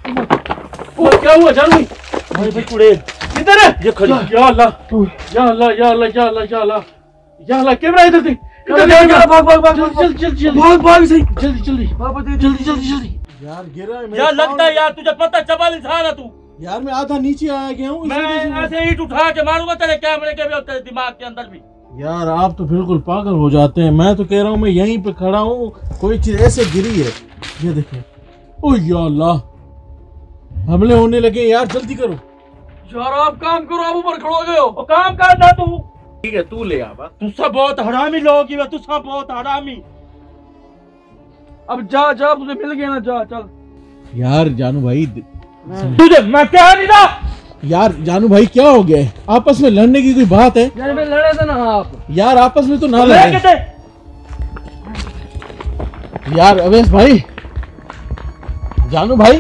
ओ क्या हुआ जानू भाई? भाई चुड़ैल किधर है? ये खड़ी। या अल्लाह या अल्लाह या अल्लाह या अल्लाह या अल्लाह या अल्लाह, कैमरा इधर देख। भाग भाग भाग जल्दी जल्दी भाग भाग सही जल्दी जल्दी जल्दी जल्दी जल्दी। यार गिरा है यार, लगता है यार तुझे पता चबल इंसान है तू। यार मैं आधा नीचे आ गया हूँ। मैं ऐसे ईंट उठा के मारूंगा तेरे कैमरे के भी, तेरे दिमाग के अंदर भी। यार आप तो बिल्कुल पागल हो जाते हैं। मैं तो कह रहा हूँ मैं यहीं पे खड़ा हूँ, कोई चीज ऐसे गिरी है। ये देखिए। ओ या अल्लाह, हमले होने लगे यार, जल्दी करो यार। आप काम करो, आप ऊपर खड़ो गए हो। काम कर ना तू। ठीक है तू ले आवा। तू सब बहुत हरामी लोग ही, तू सब बहुत हरामी। अब जा जा, तुझे मिल गया ना, जा चल। यार जानू भाई तुझे मैं क्या नहीं था। यार जानू भाई क्या हो गया? आपस में लड़ने की कोई बात है? यार मैं लड़े थे ना आप। यार आपस में तो ना लड़े। यार अवेश भाई, जानू भाई,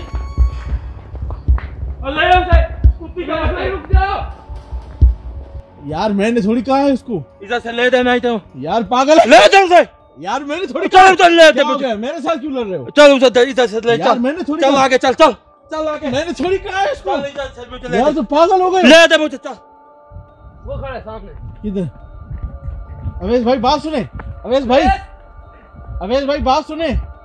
रुक जा। यार मैंने थोड़ी कहा है इसको। इधर से ले दे, नहीं तो यार पागल ले दे उसे। यार मैंने थोड़ी चल उधर ले दे मुझे। मेरे साथ क्यों लड़ रहे हो? चल उधर, इधर से ले। यार मैंने थोड़ी चल आगे, चल चल चल आगे। मैंने थोड़ी कहा है इसको। इधर से मुझे ले यार तो पागल हो गए। ले दे मुझे, चल। वो खड़ा है सामने। किधर? अवेश भाई बात सुने। अवेश भाई, अवेश भाई बात सुने।